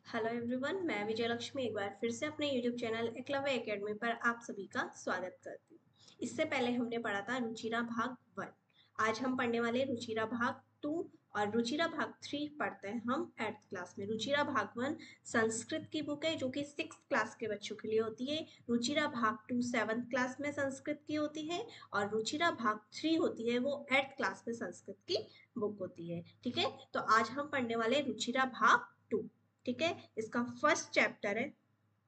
Hello everyone, मैं विजय लक्ष्मी एक बार फिर से अपने यूट्यूब चैनल एकलव्य एकेडमी पर आप सभी का स्वागत करती हूँ। इससे पहले हमने पढ़ा था रुचिरा भाग 1। आज हम पढ़ने वाले रुचिरा भाग 2 और रुचिरा भाग 3 पढ़ते हैं हम 8th क्लास में। रुचिरा भाग 1 संस्कृत की बुक है जो कि 6th क्लास के बच्चों के लिए होती है। रुचिरा भाग 2 7th क्लास में संस्कृत की होती है और रुचिरा भाग 3 होती है वो 8th क्लास में संस्कृत की बुक होती है। ठीक है, तो आज हम पढ़ने वाले रुचिरा भाग 2। ठीक है, इसका फर्स्ट चैप्टर है।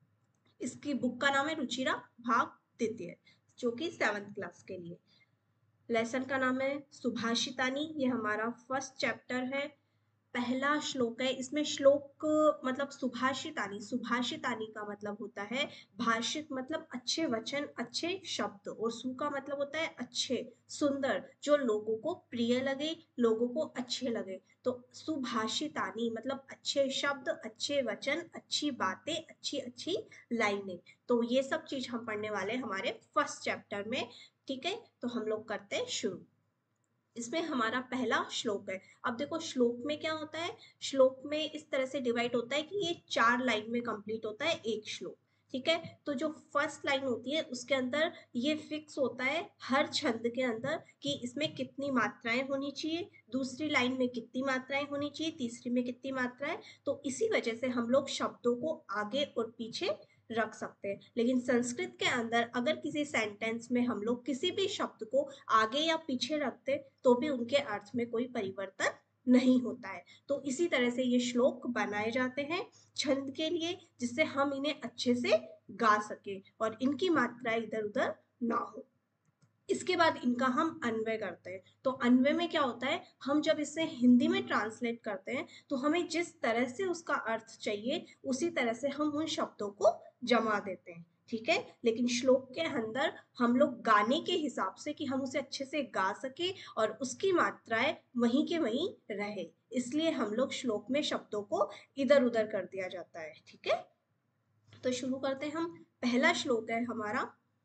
इसकी बुक का नाम है रुचिरा भाग द्वितीय, जो कि 7th क्लास के लिए। लेसन का नाम है सुभाषितानी। ये हमारा फर्स्ट चैप्टर है। पहला श्लोक है। इसमें श्लोक मतलब सुभाषितानी, सुभाषितानी का मतलब होता है भाषित मतलब अच्छे वचन, अच्छे शब्द, और सु का मतलब होता है अच्छे, सुंदर, जो लोगों को प्रिय लगे, लोगों को अच्छे लगे। तो सुभाषितानी मतलब अच्छे शब्द, अच्छे वचन, अच्छी बातें, अच्छी अच्छी लाइनें। तो ये सब चीज हम पढ़ने वाले हमारे फर्स्ट चैप्टर में। ठीक है, तो हम लोग करते हैं शुरू। इसमें हमारा पहला श्लोक है। अब देखो श्लोक में क्या होता है, श्लोक में इस तरह से डिवाइड होता है कि ये 4 लाइन में कंप्लीट होता है एक श्लोक। ठीक है, तो जो फर्स्ट लाइन होती है उसके अंदर ये फिक्स होता है हर छंद के अंदर कि इसमें कितनी मात्राएं होनी चाहिए, दूसरी लाइन में कितनी मात्राएं होनी चाहिए, तीसरी में कितनी मात्राएं। तो इसी वजह से हम लोग शब्दों को आगे और पीछे रख सकते हैं। लेकिन संस्कृत के अंदर अगर किसी सेंटेंस में हम लोग किसी भी शब्द को आगे या पीछे रखते तो भी उनके अर्थ में कोई परिवर्तन नहीं होता है। तो इसी तरह से ये श्लोक बनाए जाते हैं छंद के लिए, जिससे हम इन्हें अच्छे से गा सके और इनकी मात्रा इधर उधर ना हो। इसके बाद इनका हम अन्वय करते हैं। तो अन्वय में क्या होता है, हम जब इसे हिंदी में ट्रांसलेट करते हैं तो हमें जिस तरह से उसका अर्थ चाहिए उसी तरह से हम उन शब्दों को जमा देते हैं। ठीक है, लेकिन श्लोक के अंदर हम लोग गाने के हिसाब से कि हम उसे अच्छे से गा सके और उसकी मात्राएं वहीं के वहीं रहे, इसलिए हम लोग श्लोक में शब्दों को इधर उधर कर दिया जाता है। ठीक है, तो शुरू करते हैं हम। पहला श्लोक है हमारा।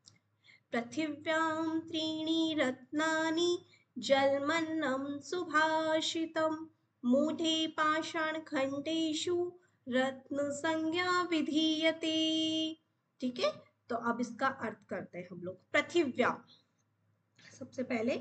पृथिव्यां त्रीणि रत्नानि जलमन्नं सुभाषितं मूढे पाषाणखण्डेषु रत्नसंज्ञा विधीयते। ठीक है, तो अब इसका अर्थ करते हैं हम लोग। पृथिव्यां, सबसे पहले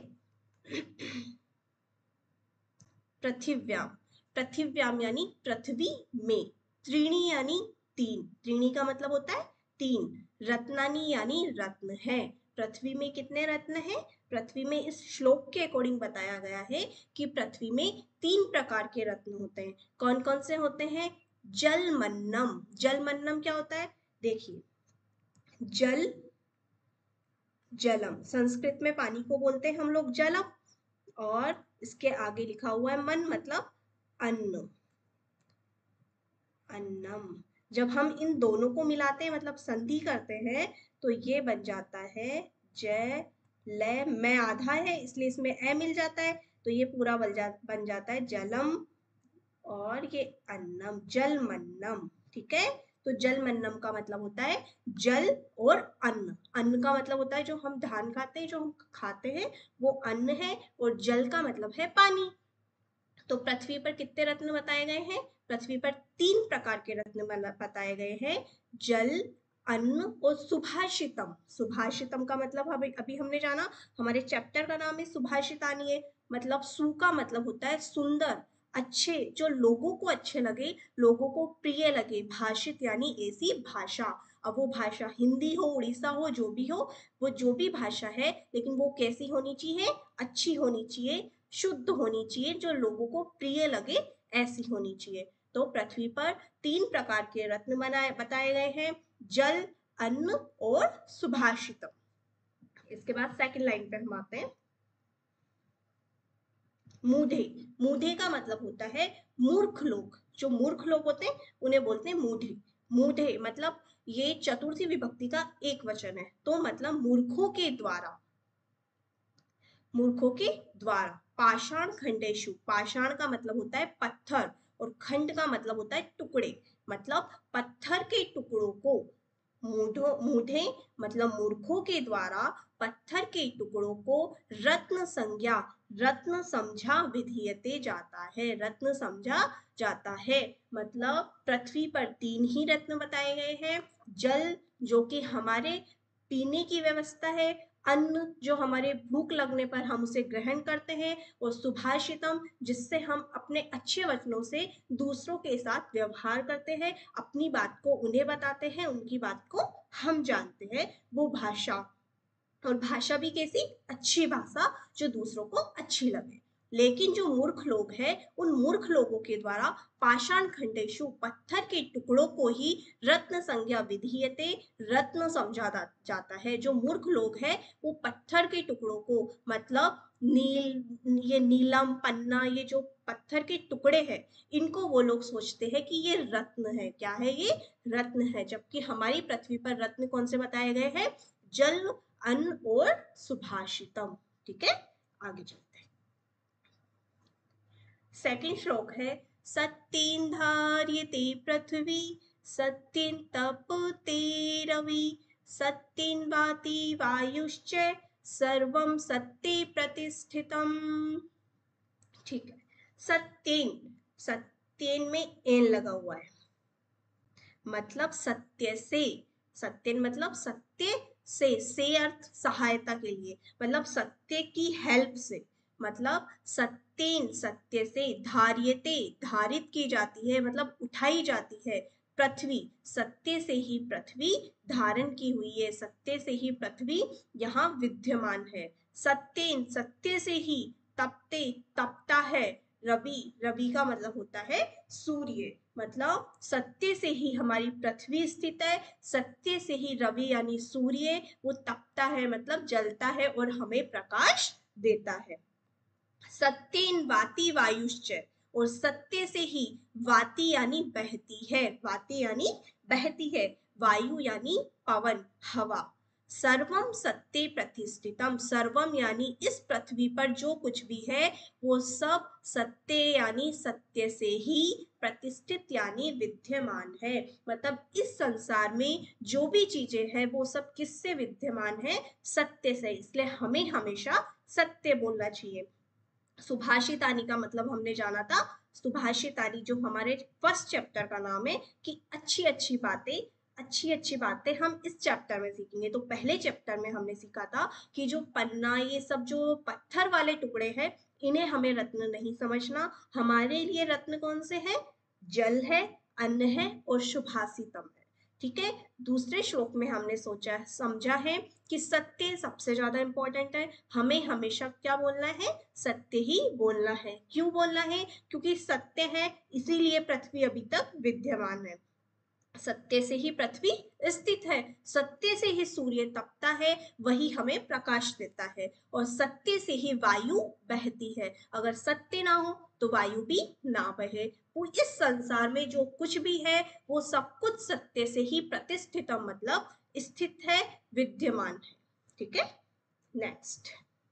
पृथिव्याम, पृथिव्याम यानी पृथ्वी में, त्रीणी यानी तीन, त्रीणी का मतलब होता है तीन, रत्नानी यानी रत्न है। पृथ्वी में कितने रत्न हैं? पृथ्वी में इस श्लोक के अकॉर्डिंग बताया गया है कि पृथ्वी में 3 प्रकार के रत्न होते हैं। कौन कौन से होते हैं? जलमन्नम। जलमन्नम क्या होता है? देखिए, जल, जलम, संस्कृत में पानी को बोलते हैं हम लोग जलम, और इसके आगे लिखा हुआ है मन मतलब अन्न, अन्नम। जब हम इन दोनों को मिलाते हैं मतलब संधि करते हैं तो ये बन जाता है जय लय, मैं आधा है इसलिए इसमें ए मिल जाता है, तो ये पूरा बन जाता है जलम, और ये अन्नम, जल मन्नम। ठीक है, तो जल मन्नम का मतलब होता है जल और अन्न। अन्न का मतलब होता है जो हम धान खाते हैं, जो हम खाते हैं वो अन्न है, और जल का मतलब है पानी। तो पृथ्वी पर कितने रत्न बताए गए हैं? पृथ्वी पर 3 प्रकार के रत्न बताए गए हैं, जल, अन्न और सुभाषितम। सुभाषितम का मतलब अभी अभी हमने जाना, हमारे चैप्टर का नाम है सुभाषितानी है। मतलब सु का मतलब होता है सुंदर, अच्छे, जो लोगों को अच्छे लगे, लोगों को प्रिय लगे। भाषित यानी ऐसी भाषा। अब वो भाषा हिंदी हो, उड़ीसा हो, जो भी हो, वो जो भी भाषा है, लेकिन वो कैसी होनी चाहिए? अच्छी होनी चाहिए, शुद्ध होनी चाहिए, जो लोगों को प्रिय लगे, ऐसी होनी चाहिए। तो पृथ्वी पर 3 प्रकार के रत्न बताए गए हैं, जल, अन्न और सुभाषितम। इसके बाद सेकंड लाइन पे हम आते हैं। मूढ़े, मूढ़े का मतलब होता है मूर्ख लोग। जो मूर्ख लोग होते हैं उन्हें बोलते हैं मूढ़े। मूढ़े मतलब ये चतुर्थी विभक्ति का एक वचन है, तो मतलब मूर्खों के द्वारा, मूर्खों के द्वारा। पाषाण खंडेशु, पाषाण का मतलब होता है पत्थर और खंड का मतलब होता है टुकड़े, मतलब पत्थर के टुकड़ों को मूढ़े मतलब मूर्खों के द्वारा पत्थर के टुकड़ों को रत्न समझा विधीयते जाता है। रत्न समझा जाता है मतलब पृथ्वी पर 3 ही रत्न बताए गए हैं। जल जो कि हमारे पीने की व्यवस्था है, अन्न जो हमारे भूख लगने पर हम उसे ग्रहण करते हैं, और सुभाषितम जिससे हम अपने अच्छे वचनों से दूसरों के साथ व्यवहार करते हैं, अपनी बात को उन्हें बताते हैं, उनकी बात को हम जानते हैं, वो भाषा। और भाषा भी कैसी? अच्छी भाषा जो दूसरों को अच्छी लगे। लेकिन जो मूर्ख लोग हैं, उन मूर्ख लोगों के द्वारा पाषाण खंडेशु पत्थर के टुकड़ों को ही रत्न संज्ञा विधीयते रत्न समझा जाता है। जो मूर्ख लोग हैं वो पत्थर के टुकड़ों को मतलब ये नीलम पन्ना, ये जो पत्थर के टुकड़े हैं, इनको वो लोग सोचते हैं कि ये रत्न है। क्या है? ये रत्न है। जबकि हमारी पृथ्वी पर रत्न कौन से बताए गए हैं? जल, अन्न और सुभाषितम। ठीक है, आगे चलते हैं। सेकंड श्लोक है, सत्येन धार्यते पृथ्वी सत्येन तपते रवि सत्येन वाति वायुश्च सर्वं सत्ये प्रतिष्ठितम। ठीक है, सत्येन, सत्येन में एन लगा हुआ है, मतलब सत्य से। सत्येन मतलब सत्य से अर्थ सहायता के लिए, मतलब सत्य की हेल्प से। मतलब सत्येन सत्य से, धार्यते धारित की जाती है मतलब उठाई जाती है, पृथ्वी सत्य से ही पृथ्वी धारण की हुई है, सत्य से ही पृथ्वी यहाँ विद्यमान है। सत्येन सत्य से ही, तपते तपता है, रवि रवि का मतलब होता है सूर्य, मतलब सत्य से ही हमारी पृथ्वी स्थित है, सत्य से ही रवि यानी सूर्य वो तपता है मतलब जलता है और हमें प्रकाश देता है। सत्येन वाति वायुश्च, और सत्य से ही वाति यानी बहती है, वाति यानी बहती है, वायु यानी पवन हवा। सर्वम सत्य प्रतिष्ठितम, सर्वम यानी इस पृथ्वी पर जो कुछ भी है वो सब सत्य यानी सत्य से ही, प्रतिष्ठित यानी विद्यमान है। मतलब इस संसार में जो भी चीजें हैं वो सब किससे विद्यमान है? सत्य से। इसलिए हमें हमेशा सत्य बोलना चाहिए। सुभाषितानी का मतलब हमने जाना था, सुभाषितानी जो हमारे फर्स्ट चैप्टर का नाम है, कि अच्छी अच्छी बातें, अच्छी अच्छी बातें हम इस चैप्टर में सीखेंगे। तो पहले चैप्टर में हमने सीखा था कि जो पन्ना, ये सब जो पत्थर वाले टुकड़े हैं, इन्हें हमें रत्न नहीं समझना। हमारे लिए रत्न कौन से हैं? जल है, अन्न है और सुभाषितम है। ठीक है, दूसरे श्लोक में हमने सोचा समझा है कि सत्य सबसे ज्यादा इंपॉर्टेंट है, हमें हमेशा क्या बोलना है? सत्य ही बोलना है। क्यों बोलना है? क्योंकि सत्य है इसीलिए पृथ्वी अभी तक विद्यमान है, सत्य से ही पृथ्वी स्थित है, सत्य से ही सूर्य तपता है, वही हमें प्रकाश देता है, और सत्य से ही वायु बहती है। अगर सत्य ना हो तो वायु भी ना बहे। वो इस संसार में जो कुछ भी है वो सब कुछ सत्य से ही प्रतिष्ठित मतलब स्थित है, विद्यमान है। ठीक है, नेक्स्ट।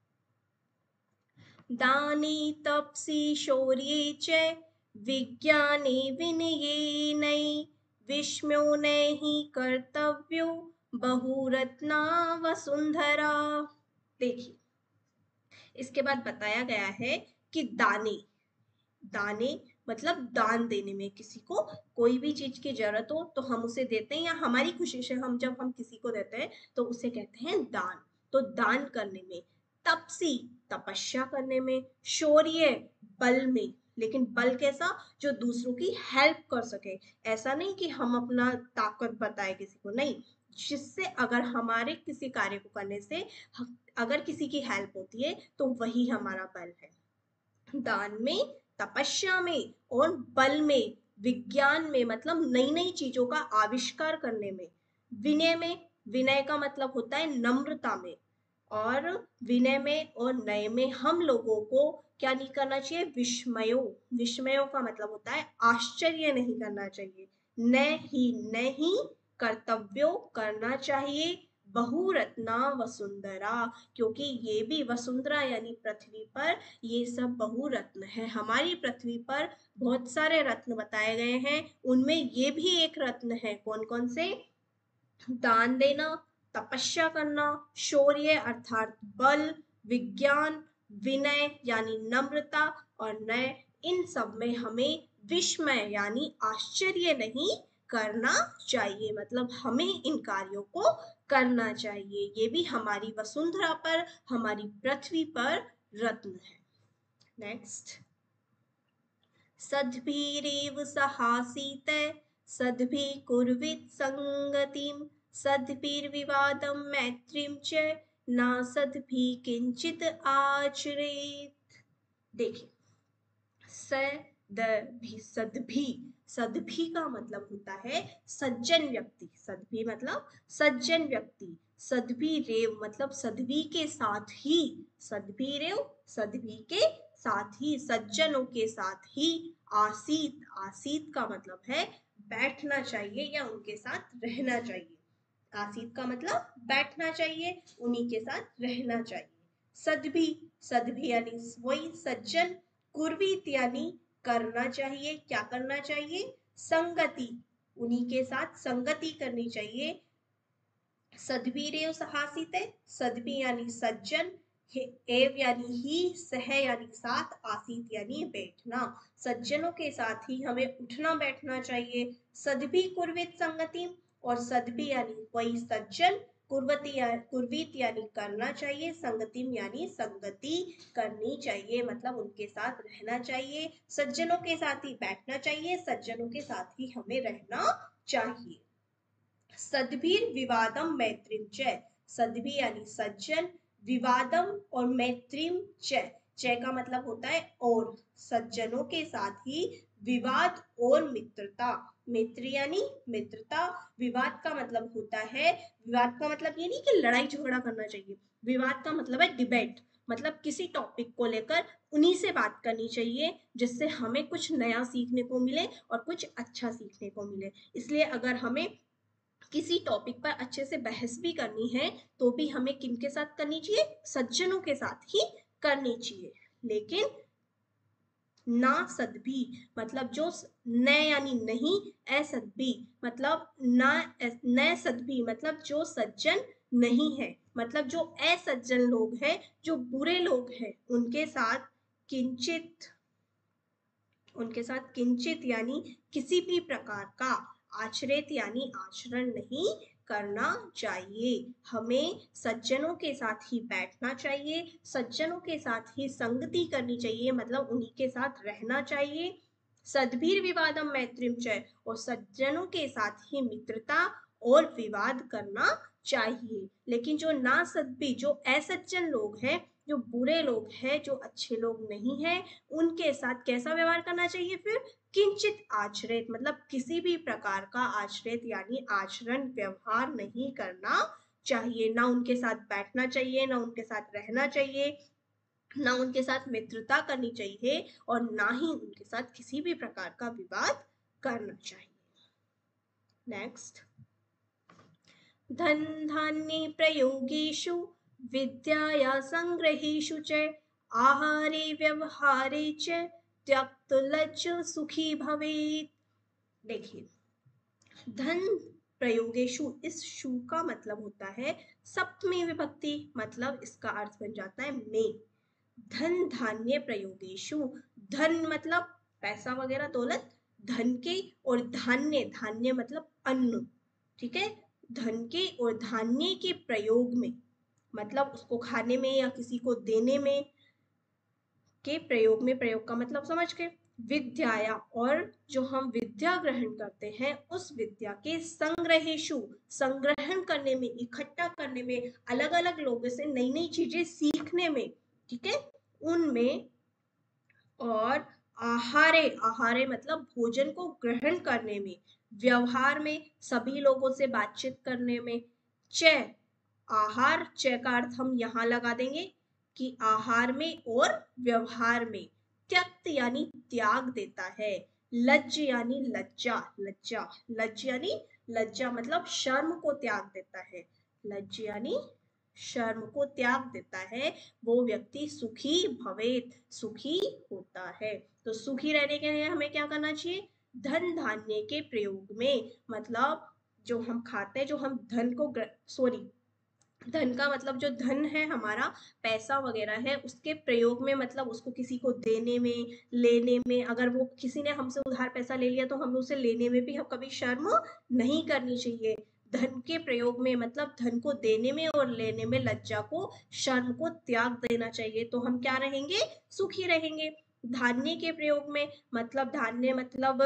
दाने तपसि शौर्ये च विज्ञाने विनयेनै विस्मयो नहि कर्तव्यो बहुरत्ना वसुंधरा। देखिए, इसके बाद बताया गया है कि दाने, दाने मतलब दान देने में, किसी को कोई भी चीज की जरूरत हो तो हम उसे देते हैं, या हमारी खुशी से हम जब हम किसी को देते हैं तो उसे कहते हैं दान। तो दान करने में, तपसी तपस्या करने में, शौर्य बल में, लेकिन बल कैसा? जो दूसरों की हेल्प कर सके। ऐसा नहीं कि हम अपना ताकत बताए किसी को, नहीं, जिससे अगर हमारे किसी कार्य को करने से अगर किसी की हेल्प होती है तो वही हमारा बल है। दान में, तपस्या में और बल में, विज्ञान में मतलब नई नई चीजों का आविष्कार करने में, विनय में, विनय का मतलब होता है नम्रता में, और विनय में और नय में हम लोगों को क्या नहीं करना चाहिए? विस्मयो, विस्मयो का मतलब होता है आश्चर्य नहीं करना चाहिए, नहीं कर्तव्यो करना चाहिए, बहुरत्ना वसुंधरा, क्योंकि ये भी वसुंधरा यानी पृथ्वी पर ये सब बहुरत्न है। हमारी पृथ्वी पर बहुत सारे रत्न बताए गए हैं, उनमें ये भी एक रत्न है। कौन कौन से? दान देना, तपस्या करना, शौर्य अर्थात बल, विज्ञान, विनय यानी नम्रता और नय, इन सब में हमें विस्मय यानी आश्चर्य नहीं करना चाहिए। मतलब हमें इन कार्यों को करना चाहिए। ये भी हमारी वसुंधरा पर, हमारी पृथ्वी पर रत्न है। नेक्स्ट, सद्भिरेव सहासीत सद्भि कुर्वित संगतिम सद्भिर्विवादं मैत्रीं च न सद्भि किंचित आचरेत। देखिए, सद्भि, सद्भि, सद्भि का मतलब होता है सज्जन व्यक्ति। सद्भि मतलब सज्जन व्यक्ति। सद्भि रेव मतलब सद्भि के साथ ही। सद्भि रेव सद्भि के साथ ही, सज्जनों के साथ ही। आसीत, आसीत का मतलब है बैठना चाहिए या उनके साथ रहना चाहिए। आसीत का मतलब बैठना चाहिए, उन्हीं के साथ रहना चाहिए। सद्भि, सद्भि यानी वही सज्जन। कुर्वीत यानी करना चाहिए, क्या करना चाहिए? संगति, उन्हीं के साथ संगति करनी चाहिए। सद्भिरेव सहासित, सद्भि यानी सज्जन, एव यानी ही, सह यानी साथ, आसीत यानी बैठना। सज्जनों के साथ ही हमें उठना बैठना चाहिए। सद्भि कुर्वित संगति, और सद्भि यानी वही सज्जन, कुर्वीत यानी करना चाहिए, संगतिम यानी संगति करनी चाहिए, मतलब उनके साथ रहना चाहिए। सज्जनों के साथ ही बैठना चाहिए, सज्जनों के साथ ही हमें रहना चाहिए। सद्भिर विवादम मैत्रीम च, सद्भि यानी सज्जन, विवादम और मैत्रीम च, च का मतलब होता है और, सज्जनों के साथ ही विवाद और मित्रता। मित्र यानी मित्रता, विवाद का मतलब होता है, विवाद का मतलब ये नहीं कि लड़ाई झगड़ा करना चाहिए। विवाद का मतलब है डिबेट, मतलब किसी टॉपिक को लेकर उन्हीं से बात करनी चाहिए जिससे हमें कुछ नया सीखने को मिले और कुछ अच्छा सीखने को मिले। इसलिए अगर हमें किसी टॉपिक पर अच्छे से बहस भी करनी है तो भी हमें किनके साथ करनी चाहिए? सज्जनों के साथ ही करनी चाहिए। लेकिन ना सद्भि मतलब जो, न यानी नहीं, असद्भि मतलब ना, न सद्भि मतलब जो सज्जन नहीं है, मतलब जो असज्जन लोग हैं, जो बुरे लोग हैं, उनके साथ किंचित, उनके साथ किंचित यानी किसी भी प्रकार का, आचरित यानी आचरण नहीं करना चाहिए। हमें सज्जनों के साथ ही बैठना चाहिए, सज्जनों के साथ ही संगति करनी चाहिए, मतलब उन्हीं के साथ रहना चाहिए। सद्भिर विवादम मैत्रीम च, और सज्जनों के साथ ही मित्रता और विवाद करना चाहिए। लेकिन जो ना सद्भि, जो असज्जन लोग हैं, जो बुरे लोग हैं, जो अच्छे लोग नहीं हैं, उनके साथ कैसा व्यवहार करना चाहिए? फिर किंचित आचरित मतलब किसी भी प्रकार का आचरित यानी आचरण, व्यवहार नहीं करना चाहिए। ना उनके साथ बैठना चाहिए, ना उनके साथ रहना चाहिए, ना उनके साथ मित्रता करनी चाहिए, और ना ही उनके साथ किसी भी प्रकार का विवाद करना चाहिए। नेक्स्ट, धन धान्ये प्रयोगेषु विद्याया संग्रहेषु च आहारे व्यवहारे च त्यक्त लज्ज सुखी भवेत्। देखिए, धन प्रयोगेषु, इस शु का मतलब होता है सप्तमी विभक्ति, मतलब इसका अर्थ बन जाता है में। धन धान्य प्रयोगेषु, धन मतलब पैसा वगैरह दौलत, धन के, और धान्य, धान्य मतलब अन्न, ठीक है। धन के और धान्य के प्रयोग में, मतलब उसको खाने में या किसी को देने में, के प्रयोग में, प्रयोग का मतलब समझ गए। विद्याया, और जो हम विद्या ग्रहण करते हैं उस विद्या के संग्रहेशु, संग्रहण करने में, इकट्ठा करने में, अलग अलग लोगों से नई नई चीजें सीखने में, ठीक है, उनमें। और आहारे, आहारे मतलब भोजन को ग्रहण करने में, व्यवहार में, सभी लोगों से बातचीत करने में। च, आहार, च का अर्थ हम यहाँ लगा देंगे कि आहार में और व्यवहार में। त्यक्त यानी त्याग देता है। लज्ज यानी लज्जा, लज्जा, लज्ज यानी लज्जा मतलब शर्म को त्याग देता है। लज्ज यानी शर्म को त्याग देता है, वो व्यक्ति सुखी भवेत, सुखी होता है। तो सुखी रहने के लिए हमें क्या करना चाहिए? धन धान्य के प्रयोग में, मतलब जो हम खाते हैं, जो हम धन को सॉरी, धन का मतलब जो धन है हमारा, पैसा वगैरह है, उसके प्रयोग में मतलब उसको किसी को देने में, लेने में, अगर वो किसी ने हमसे उधार पैसा ले लिया तो हमें उसे लेने में भी हम कभी शर्म नहीं करनी चाहिए। धन के प्रयोग में मतलब धन को देने में और लेने में लज्जा को, शर्म को त्याग देना चाहिए, तो हम क्या रहेंगे, सुखी रहेंगे। धान्य के प्रयोग में मतलब धान्य मतलब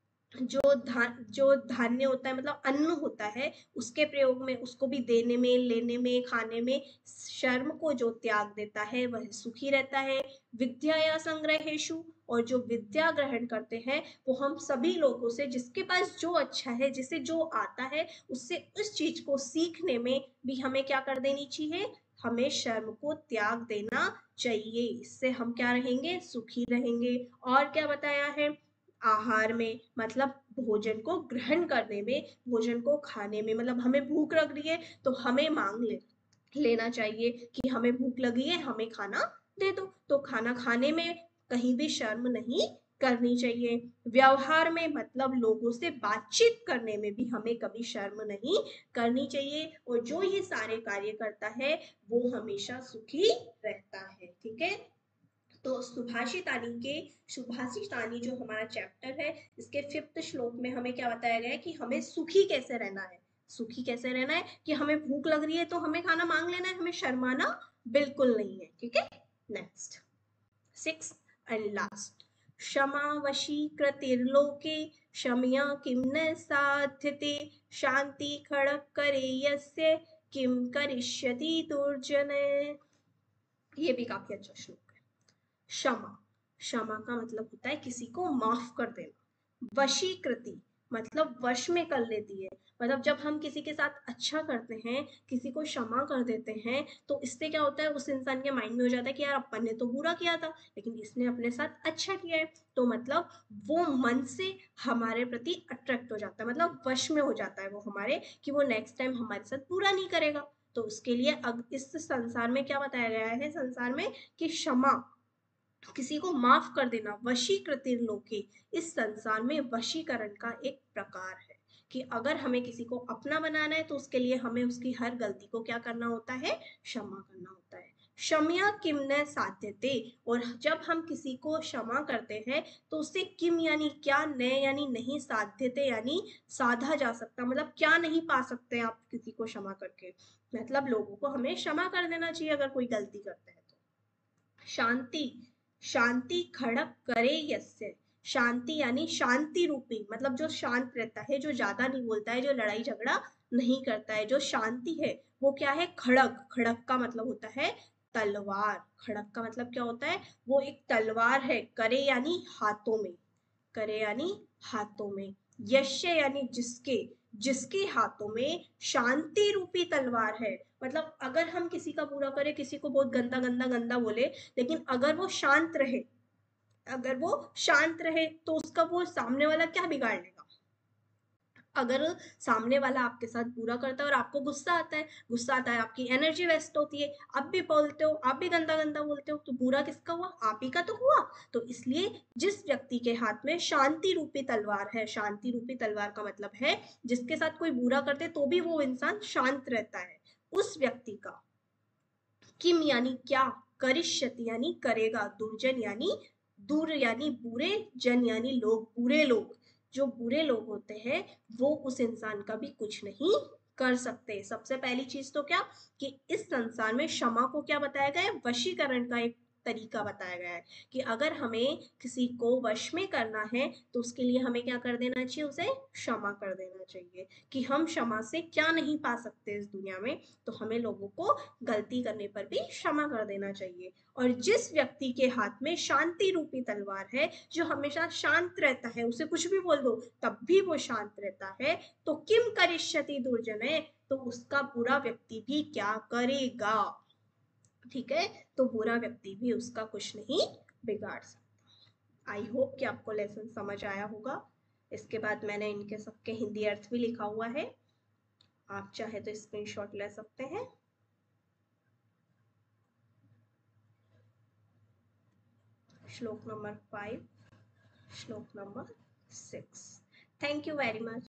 जो धान्य होता है मतलब अन्न होता है, उसके प्रयोग में, उसको भी देने में, लेने में, खाने में शर्म को जो त्याग देता है वह सुखी रहता है। विद्या या संग्रहेशु, और जो विद्या ग्रहण करते हैं वो हम सभी लोगों से, जिसके पास जो अच्छा है, जिसे जो आता है, उससे उस चीज को सीखने में भी हमें क्या कर देनी चाहिए, हमें शर्म को त्याग देना चाहिए। इससे हम क्या रहेंगे, सुखी रहेंगे। और क्या बताया है, आहार में मतलब भोजन को ग्रहण करने में, भोजन को खाने में, मतलब हमें भूख लग रही है तो हमें लेना चाहिए कि हमें भूख लगी है, हमें खाना दे दो, तो खाना खाने में कहीं भी शर्म नहीं करनी चाहिए। व्यवहार में मतलब लोगों से बातचीत करने में भी हमें कभी शर्म नहीं करनी चाहिए, और जो ये सारे कार्य करता है वो हमेशा सुखी रहता है। ठीक है, तो सुभाषितानी जो हमारा चैप्टर है, इसके 5th श्लोक में हमें क्या बताया गया है कि हमें सुखी कैसे रहना है। सुखी कैसे रहना है कि हमें भूख लग रही है तो हमें खाना मांग लेना है, हमें शर्माना बिल्कुल नहीं है। ठीक है, नेक्स्ट 6th एंड लास्ट, क्षमा वशीकृतिर्लोके क्षमया किम न साध्यते, शांति खड़क करे यस्य किम करिष्यति दुर्जन। ये भी काफी अच्छा श्लोक है। क्षमा, क्षमा का मतलब होता है किसी को माफ कर देना। वशीकृति मतलब वश में कर लेती है, मतलब जब हम किसी के साथ अच्छा करते हैं, किसी को क्षमा कर देते हैं, तो इससे क्या होता है, उस इंसान के माइंड में हो जाता है कि यार अपन ने तो बुरा किया था लेकिन इसने अपने साथ अच्छा किया है, तो मतलब वो मन से हमारे प्रति अट्रैक्ट हो जाता है, मतलब वश में हो जाता है वो हमारे, कि वो नेक्स्ट टाइम हमारे साथ बुरा नहीं करेगा। तो उसके लिए अब इस संसार में क्या बताया गया है, संसार में कि क्षमा, किसी को माफ कर देना, वशीकृति लोके, इस संसार में वशीकरण का एक प्रकार है कि अगर हमें किसी को अपना बनाना है तो उसके लिए हमें उसकी हर गलती को क्या करना होता है, क्षमा करना होता है। क्षम्या किम न साध्यते, और जब हम किसी को क्षमा करते हैं तो उससे किम यानी क्या, न यानी नहीं, साध्यते यानी साधा जा सकता, मतलब क्या नहीं पा सकते आप किसी को क्षमा करके, मतलब लोगों को हमें क्षमा कर देना चाहिए अगर कोई गलती करते हैं तो। शांति, शांति खड़क करे यस्य, शांति यानी शांति रूपी, मतलब जो शांत रहता है, जो ज्यादा नहीं बोलता है, जो लड़ाई झगड़ा नहीं करता है, जो शांति है वो क्या है, खड़क, खड़क का मतलब होता है तलवार, खड़क का मतलब क्या होता है, वो एक तलवार है, करे यानी हाथों में, करे यानी हाथों में, यश्य यानी जिसके, जिसके हाथों में शांति रूपी तलवार है, मतलब अगर हम किसी का बुरा करें, किसी को बहुत गंदा गंदा गंदा बोले, लेकिन अगर वो शांत रहे, अगर वो शांत रहे तो उसका वो सामने वाला क्या बिगाड़ लेगा। अगर सामने वाला आपके साथ बुरा करता है और आपको गुस्सा आता है, गुस्सा आता है, आपकी एनर्जी वेस्ट होती है, आप भी बोलते हो, आप भी गंदा गंदा बोलते हो, तो बुरा किसका हुआ, आप ही का तो हुआ। तो इसलिए जिस व्यक्ति के हाथ में शांति रूपी तलवार है, शांति रूपी तलवार का मतलब है जिसके साथ कोई बुरा करते तो भी वो इंसान शांत रहता है, उस व्यक्ति का किम यानी क्या, करिष्यति यानी करेगा, दुर्जन यानी दूर यानी बुरे, जन यानी लोग, बुरे लोग, जो बुरे लोग होते हैं वो उस इंसान का भी कुछ नहीं कर सकते। सबसे पहली चीज तो क्या, कि इस संसार में क्षमा को क्या बताया गया है, वशीकरण का एक तरीका बताया गया है कि अगर हमें किसी को वश में करना है तो उसके लिए हमें क्या कर देना चाहिए, उसे क्षमा कर देना चाहिए, कि हम क्षमा से क्या नहीं पा सकते इस दुनिया में, तो हमें लोगों को गलती करने पर भी क्षमा कर देना चाहिए। और जिस व्यक्ति के हाथ में शांति रूपी तलवार है, जो हमेशा शांत रहता है, उसे कुछ भी बोल दो तब भी वो शांत रहता है, तो किम करिष्यति दुर्जन है, तो उसका बुरा व्यक्ति भी क्या करेगा। ठीक है, तो बुरा व्यक्ति भी उसका कुछ नहीं बिगाड़ सकता। आई होप कि आपको लेसन समझ आया होगा। इसके बाद मैंने इनके सबके हिंदी अर्थ भी लिखा हुआ है, आप चाहे तो स्क्रीनशॉट ले सकते हैं। श्लोक नंबर 5, श्लोक number 6। Thank you very much.